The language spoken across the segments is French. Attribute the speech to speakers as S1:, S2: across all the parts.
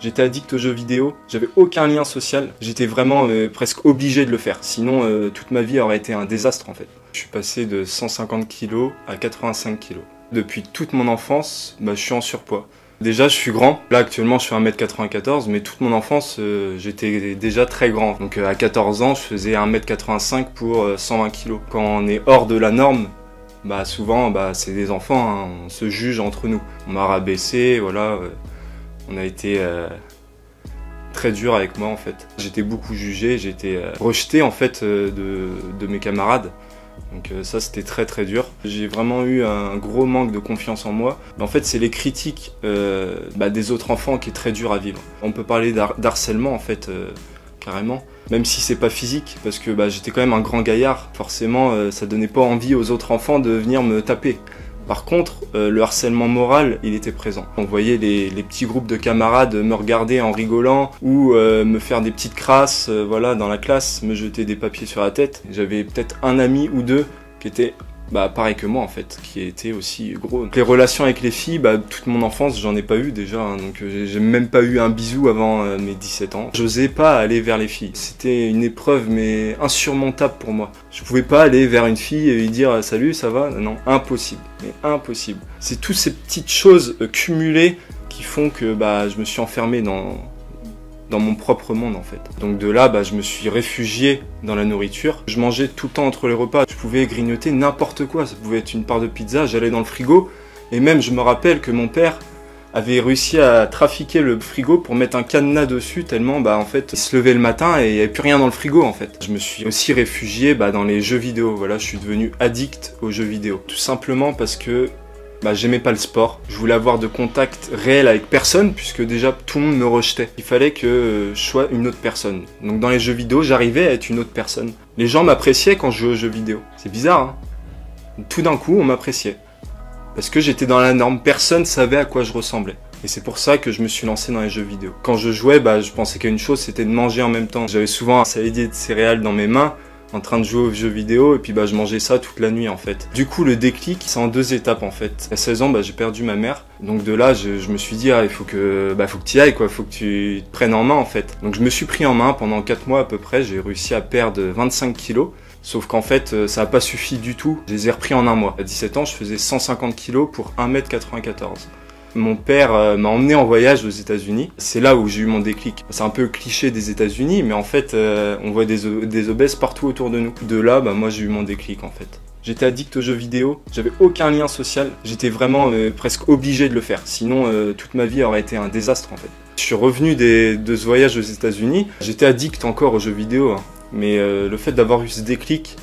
S1: J'étais addict aux jeux vidéo, j'avais aucun lien social, j'étais vraiment presque obligé de le faire, sinon toute ma vie aurait été un désastre en fait. Je suis passé de 150 kg à 85 kg. Depuis toute mon enfance, je suis en surpoids. Déjà je suis grand, là actuellement je fais 1m94, mais toute mon enfance j'étais déjà très grand. Donc à 14 ans je faisais 1m85 pour 120 kg. Quand on est hors de la norme, souvent c'est des enfants, hein, on se juge entre nous. On m'a rabaissé, voilà, on a été très dur avec moi en fait. J'étais beaucoup jugé, j'ai été rejeté en fait de mes camarades. Donc ça c'était très très dur. J'ai vraiment eu un gros manque de confiance en moi. En fait c'est les critiques des autres enfants qui est très dur à vivre. On peut parler d'harcèlement en fait carrément. Même si c'est pas physique, parce que j'étais quand même un grand gaillard. Forcément ça donnait pas envie aux autres enfants de venir me taper. Par contre, le harcèlement moral, il était présent. On voyait les petits groupes de camarades me regarder en rigolant ou me faire des petites crasses dans la classe, me jeter des papiers sur la tête. J'avais peut-être un ami ou deux qui étaient pareil que moi en fait, qui étaient aussi gros. Les relations avec les filles, toute mon enfance, j'en ai pas eu déjà, hein, donc j'ai même pas eu un bisou avant mes 17 ans. J'osais pas aller vers les filles. C'était une épreuve mais insurmontable pour moi. Je pouvais pas aller vers une fille et lui dire salut, ça va? Non, impossible, mais impossible. C'est toutes ces petites choses cumulées qui font que je me suis enfermé dans mon propre monde en fait. Donc de là, je me suis réfugié dans la nourriture. Je mangeais tout le temps entre les repas. Je pouvais grignoter n'importe quoi. Ça pouvait être une part de pizza, j'allais dans le frigo. Et même, je me rappelle que mon père avait réussi à trafiquer le frigo pour mettre un cadenas dessus tellement, en fait, il se levait le matin et il n'y avait plus rien dans le frigo en fait. Je me suis aussi réfugié dans les jeux vidéo. Voilà, je suis devenu addict aux jeux vidéo. Tout simplement parce que j'aimais pas le sport, je voulais avoir de contact réel avec personne puisque déjà tout le monde me rejetait. Il fallait que je sois une autre personne. Donc dans les jeux vidéo, j'arrivais à être une autre personne. Les gens m'appréciaient quand je jouais aux jeux vidéo. C'est bizarre, hein. Tout d'un coup, on m'appréciait. Parce que j'étais dans la norme, personne savait à quoi je ressemblais. Et c'est pour ça que je me suis lancé dans les jeux vidéo. Quand je jouais, je pensais qu'à une chose, c'était de manger en même temps. J'avais souvent un saladier de céréales dans mes mains, en train de jouer aux jeux vidéo, et puis je mangeais ça toute la nuit en fait. Du coup le déclic c'est en 2 étapes en fait. À 16 ans j'ai perdu ma mère, donc de là je me suis dit il faut que tu y ailles quoi, faut que tu te prennes en main en fait. Donc je me suis pris en main pendant 4 mois à peu près, j'ai réussi à perdre 25 kilos. Sauf qu'en fait, ça n'a pas suffi du tout, je les ai repris en un mois. À 17 ans, je faisais 150 kilos pour 1m94. Mon père m'a emmené en voyage aux États-Unis. C'est là où j'ai eu mon déclic. C'est un peu le cliché des États-Unis, mais en fait, on voit des obèses partout autour de nous. De là, moi, j'ai eu mon déclic en fait. J'étais addict aux jeux vidéo, j'avais aucun lien social. J'étais vraiment presque obligé de le faire. Sinon, toute ma vie aurait été un désastre en fait. Je suis revenu de ce voyage aux États-Unis. J'étais addict encore aux jeux vidéo, hein. Mais le fait d'avoir eu ce déclic,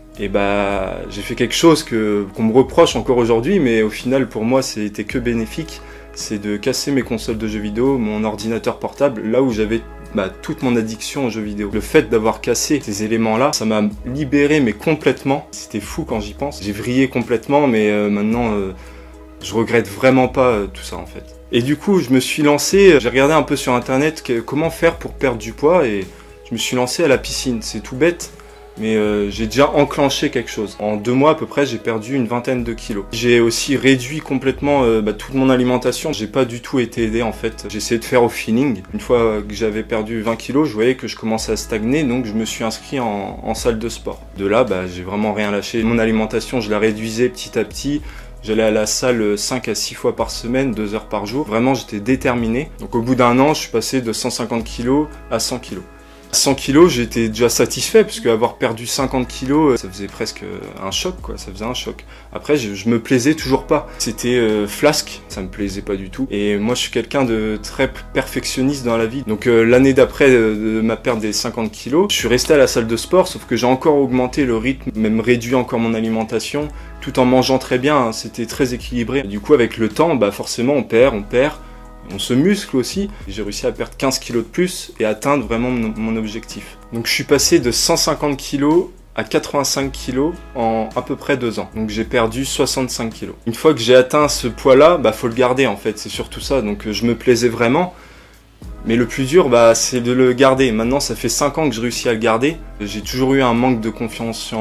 S1: j'ai fait quelque chose qu'on me reproche encore aujourd'hui, mais au final pour moi c'était que bénéfique, c'est de casser mes consoles de jeux vidéo, mon ordinateur portable, là où j'avais toute mon addiction aux jeux vidéo. Le fait d'avoir cassé ces éléments-là, ça m'a libéré mais complètement. C'était fou quand j'y pense. J'ai vrillé complètement, mais maintenant je regrette vraiment pas tout ça en fait. Et du coup je me suis lancé, j'ai regardé un peu sur internet comment faire pour perdre du poids et je me suis lancé à la piscine. C'est tout bête, mais j'ai déjà enclenché quelque chose. En 2 mois à peu près, j'ai perdu une vingtaine de kilos. J'ai aussi réduit complètement toute mon alimentation. J'ai pas du tout été aidé en fait. J'ai essayé de faire au feeling. Une fois que j'avais perdu 20 kilos, je voyais que je commençais à stagner, donc je me suis inscrit en salle de sport. De là, j'ai vraiment rien lâché. Mon alimentation, je la réduisais petit à petit. J'allais à la salle 5 à 6 fois par semaine, 2 heures par jour. Vraiment, j'étais déterminé. Donc au bout d'un an, je suis passé de 150 kilos à 100 kilos. 100 kilos, j'étais déjà satisfait, parce qu'avoir perdu 50 kilos, ça faisait presque un choc, quoi. Ça faisait un choc. Après, je me plaisais toujours pas. C'était flasque, ça me plaisait pas du tout. Et moi, je suis quelqu'un de très perfectionniste dans la vie. Donc l'année d'après de ma perte des 50 kilos, je suis resté à la salle de sport, sauf que j'ai encore augmenté le rythme, même réduit encore mon alimentation, tout en mangeant très bien, hein. C'était très équilibré. Et du coup, avec le temps, forcément, on perd. On se muscle aussi. J'ai réussi à perdre 15 kilos de plus et atteindre vraiment mon objectif. Donc je suis passé de 150 kilos à 85 kilos en à peu près 2 ans. Donc j'ai perdu 65 kilos. Une fois que j'ai atteint ce poids-là, faut le garder en fait, c'est surtout ça. Donc je me plaisais vraiment. Mais le plus dur, c'est de le garder. Maintenant, ça fait 5 ans que je réussis à le garder. J'ai toujours eu un manque de confiance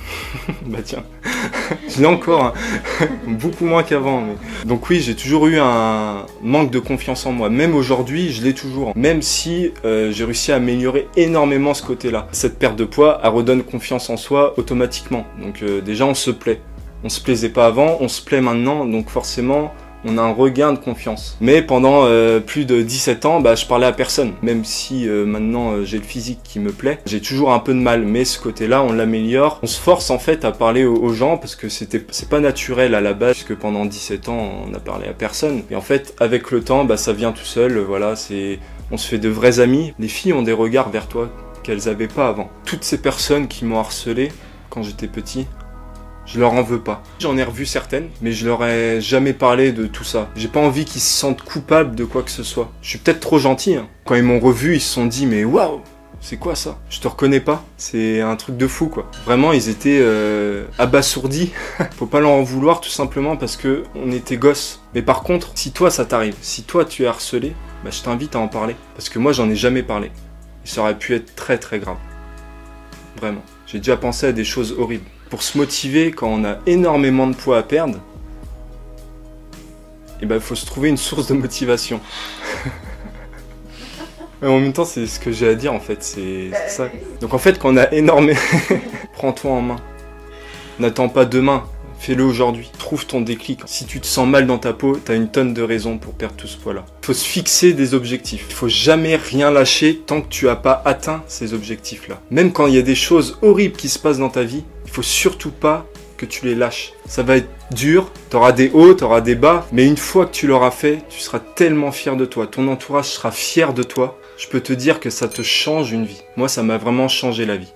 S1: Bah tiens, je l'ai encore, hein. Beaucoup moins qu'avant. Mais... Donc oui, j'ai toujours eu un manque de confiance en moi. Même aujourd'hui, je l'ai toujours. Même si j'ai réussi à améliorer énormément ce côté-là. Cette perte de poids, elle redonne confiance en soi automatiquement. Donc déjà, on se plaît. On se plaisait pas avant, on se plaît maintenant. Donc forcément... on a un regain de confiance. Mais pendant plus de 17 ans, bah, je parlais à personne. Même si maintenant j'ai le physique qui me plaît, j'ai toujours un peu de mal. Mais ce côté-là, on l'améliore. On se force en fait à parler aux gens parce que c'est pas naturel à la base. Puisque pendant 17 ans, on n'a parlé à personne. Et en fait, avec le temps, bah, ça vient tout seul. Voilà, on se fait de vrais amis. Les filles ont des regards vers toi qu'elles avaient pas avant. Toutes ces personnes qui m'ont harcelé quand j'étais petit, je leur en veux pas. J'en ai revu certaines, mais je leur ai jamais parlé de tout ça. J'ai pas envie qu'ils se sentent coupables de quoi que ce soit. Je suis peut-être trop gentil, hein. Quand ils m'ont revu, ils se sont dit, mais waouh, c'est quoi ça? Je te reconnais pas. C'est un truc de fou, quoi. Vraiment, ils étaient abasourdis. Faut pas leur en vouloir, tout simplement parce que on était gosses. Mais par contre, si toi ça t'arrive, si toi tu es harcelé, bah, je t'invite à en parler. Parce que moi, j'en ai jamais parlé. Et ça aurait pu être très très grave. Vraiment. J'ai déjà pensé à des choses horribles. Pour se motiver quand on a énormément de poids à perdre, il faut se trouver une source de motivation. Mais en même temps, c'est ce que j'ai à dire en fait, c'est ça. Donc en fait, quand on a énormément... Prends-toi en main. N'attends pas demain, fais-le aujourd'hui. Trouve ton déclic. Si tu te sens mal dans ta peau, t'as une tonne de raisons pour perdre tout ce poids-là. Il faut se fixer des objectifs. Il faut jamais rien lâcher tant que tu n'as pas atteint ces objectifs-là. Même quand il y a des choses horribles qui se passent dans ta vie, il faut surtout pas que tu les lâches. Ça va être dur, t'auras des hauts, t'auras des bas, mais une fois que tu l'auras fait, tu seras tellement fier de toi. Ton entourage sera fier de toi. Je peux te dire que ça te change une vie. Moi, ça m'a vraiment changé la vie.